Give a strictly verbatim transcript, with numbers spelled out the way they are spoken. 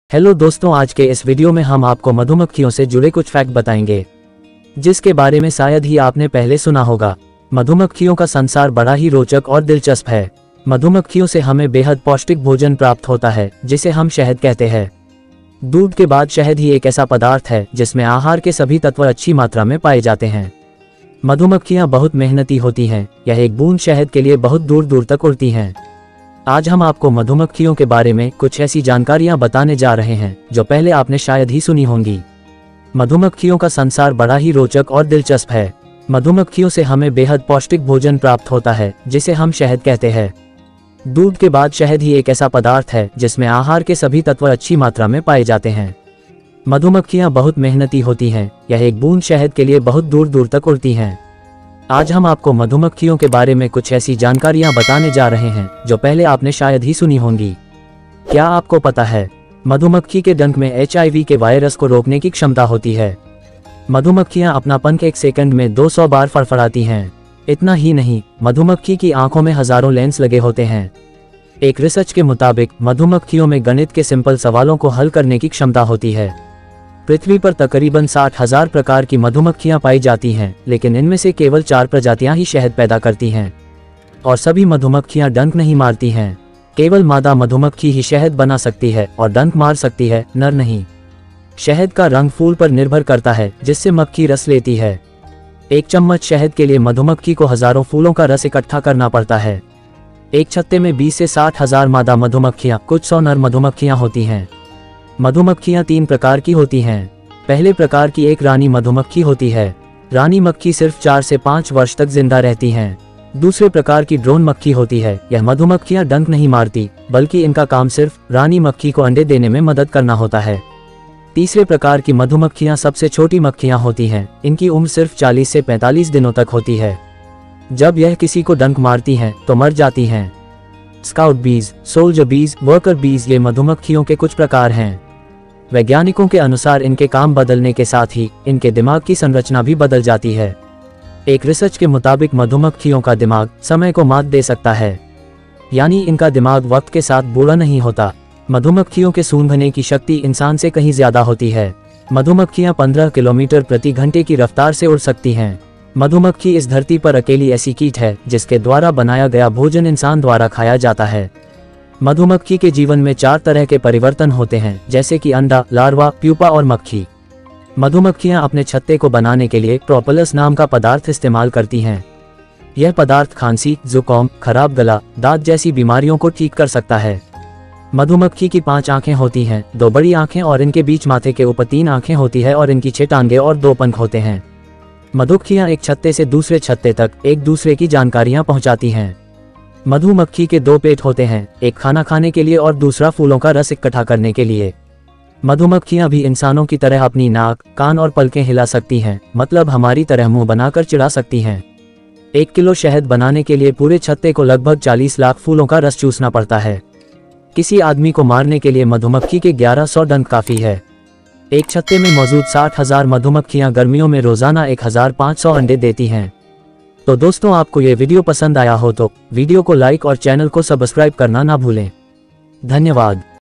Hello दोस्तों, आज के इस वीडियो में हम आपको मधुमक्खियों से जुड़े कुछ फैक्ट बताएंगे जिसके बारे में शायद ही आपने पहले सुना होगा। मधुमक्खियों का संसार बड़ा ही रोचक और दिलचस्प है। मधुमक्खियों से हमें बेहद पौष्टिक भोजन प्राप्त होता है जिसे हम शहद कहते हैं। दूध के बाद शहद ही एक ऐसा पदार्थ है जिसमें आहार के सभी तत्व अच्छी मात्रा में पाए जाते हैं। मधुमक्खियां बहुत मेहनती होती हैं। यह एक बूंद शहद के लिए बहुत दूर दूर तक उड़ती हैं। आज हम आपको मधुमक्खियों के बारे में कुछ ऐसी जानकारियां बताने जा रहे हैं जो पहले आपने शायद ही सुनी होंगी। मधुमक्खियों का संसार बड़ा ही रोचक और दिलचस्प है। मधुमक्खियों से हमें बेहद पौष्टिक भोजन प्राप्त होता है जिसे हम शहद कहते हैं। दूध के बाद शहद ही एक ऐसा पदार्थ है जिसमें आहार के सभी तत्व अच्छी मात्रा में पाए जाते हैं। मधुमक्खियां बहुत मेहनती होती हैं। यह एक बूंद शहद के लिए बहुत दूर दूर तक उड़ती हैं। आज हम आपको मधुमक्खियों के बारे में कुछ ऐसी जानकारियां बताने जा रहे हैं जो पहले आपने शायद ही सुनी होंगी। क्या आपको पता है, मधुमक्खी के डंक में एच आई वी के वायरस को रोकने की क्षमता होती है। मधुमक्खियां अपना पंख एक सेकंड में दो सौ बार फड़फड़ाती हैं। इतना ही नहीं, मधुमक्खी की आंखों में हजारों लेंस लगे होते हैं। एक रिसर्च के मुताबिक मधुमक्खियों में गणित के सिंपल सवालों को हल करने की क्षमता होती है। पृथ्वी पर तकरीबन साठ हजार प्रकार की मधुमक्खियां पाई जाती हैं, लेकिन इनमें से केवल चार प्रजातियां ही शहद पैदा करती हैं और सभी मधुमक्खियां डंक नहीं मारती हैं। केवल मादा मधुमक्खी ही शहद बना सकती है और डंक मार सकती है, नर नहीं। शहद का रंग फूल पर निर्भर करता है जिससे मक्खी रस लेती है। एक चम्मच शहद के लिए मधुमक्खी को हजारों फूलों का रस इकट्ठा करना पड़ता है। एक छत्ते में बीस से साठ हजार मादा मधुमक्खियां, कुछ सौ नर मधुमक्खियां होती हैं। मधुमक्खियां तीन प्रकार की होती हैं। पहले प्रकार की एक रानी मधुमक्खी होती है। रानी मक्खी सिर्फ चार से पाँच वर्ष तक जिंदा रहती हैं। दूसरे प्रकार की ड्रोन मक्खी होती है। यह मधुमक्खियां डंक नहीं मारती, बल्कि इनका काम सिर्फ रानी मक्खी को अंडे देने में मदद करना होता है। तीसरे प्रकार की मधुमक्खियां सबसे छोटी मक्खियां होती हैं। इनकी उम्र सिर्फ चालीस से पैंतालीस दिनों तक होती है। जब यह किसी को डंक मारती हैं तो मर जाती हैं। स्काउट बीज, सोल्जर बीज, वर्कर बीज ये मधुमक्खियों के कुछ प्रकार हैं। वैज्ञानिकों के अनुसार इनके काम बदलने के साथ ही इनके दिमाग की संरचना भी बदल जाती है। एक रिसर्च के मुताबिक मधुमक्खियों का दिमाग समय को मात दे सकता है, यानी इनका दिमाग वक्त के साथ बूढ़ा नहीं होता। मधुमक्खियों के सूंघने की शक्ति इंसान से कहीं ज्यादा होती है। मधुमक्खियां पंद्रह किलोमीटर प्रति घंटे की रफ्तार से उड़ सकती हैं। मधुमक्खी इस धरती पर अकेली ऐसी कीट है जिसके द्वारा बनाया गया भोजन इंसान द्वारा खाया जाता है। मधुमक्खी के जीवन में चार तरह के परिवर्तन होते हैं, जैसे कि अंडा, लार्वा, प्यूपा और मक्खी। मधुमक्खियां अपने छत्ते को बनाने के लिए प्रोपोलिस नाम का पदार्थ इस्तेमाल करती हैं। यह पदार्थ खांसी, जुकाम, खराब गला, दांत जैसी बीमारियों को ठीक कर सकता है। मधुमक्खी की पांच आंखें होती हैं, दो बड़ी आंखें और इनके बीच माथे के ऊपर तीन आंखें होती है और इनकी छह टांगे और दो पंख होते हैं। मधुमक्खियां एक छत्ते से दूसरे छत्ते तक एक दूसरे की जानकारियां पहुंचाती हैं। मधुमक्खी के दो पेट होते हैं, एक खाना खाने के लिए और दूसरा फूलों का रस इकट्ठा करने के लिए। मधुमक्खियां भी इंसानों की तरह अपनी नाक, कान और पलकें हिला सकती हैं, मतलब हमारी तरह मुंह बनाकर चिढ़ा सकती हैं। एक किलो शहद बनाने के लिए पूरे छत्ते को लगभग चालीस लाख फूलों का रस चूसना पड़ता है। किसी आदमी को मारने के लिए मधुमक्खी के ग्यारह सौ डंक काफी है। एक छत्ते में मौजूद साठ हजार मधुमक्खियां गर्मियों में रोजाना एक हजार पाँच सौ अंडे देती हैं। तो दोस्तों, आपको ये वीडियो पसंद आया हो तो वीडियो को लाइक और चैनल को सब्सक्राइब करना ना भूलें। धन्यवाद।